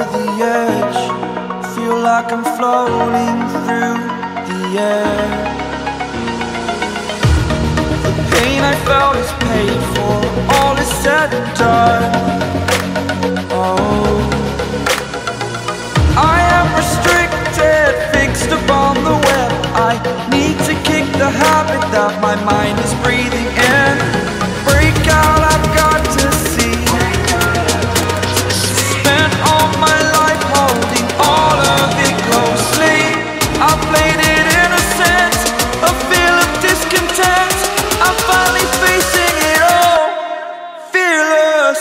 the edge, feel like I'm floating through the air. The pain I felt is paid for, all is said and done. Oh, I am restricted, fixed upon the web. I need to kick the habit that my mind is breathing in. Break out, I've got to see. Spent all my life holding all of it closely. I played it innocent, a feel of discontent. I'm finally facing it all, fearless.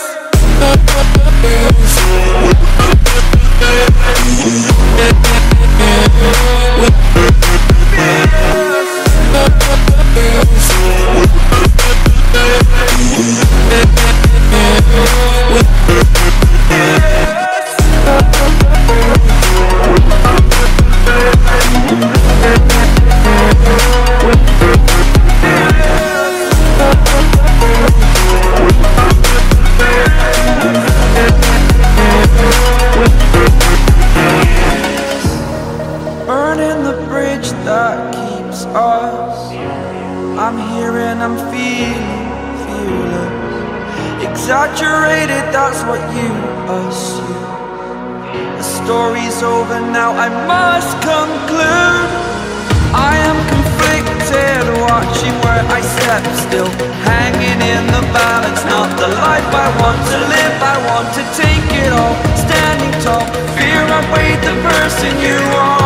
Burning the bridge that keeps us. I'm here and I'm feeling fearless. Exaggerated, that's what you assume. The story's over now, I must conclude. I am conflicted, watching where I step still, hanging in the balance. Not the life I want to live, I want to take it all. Standing tall, fear I weighed the person you are.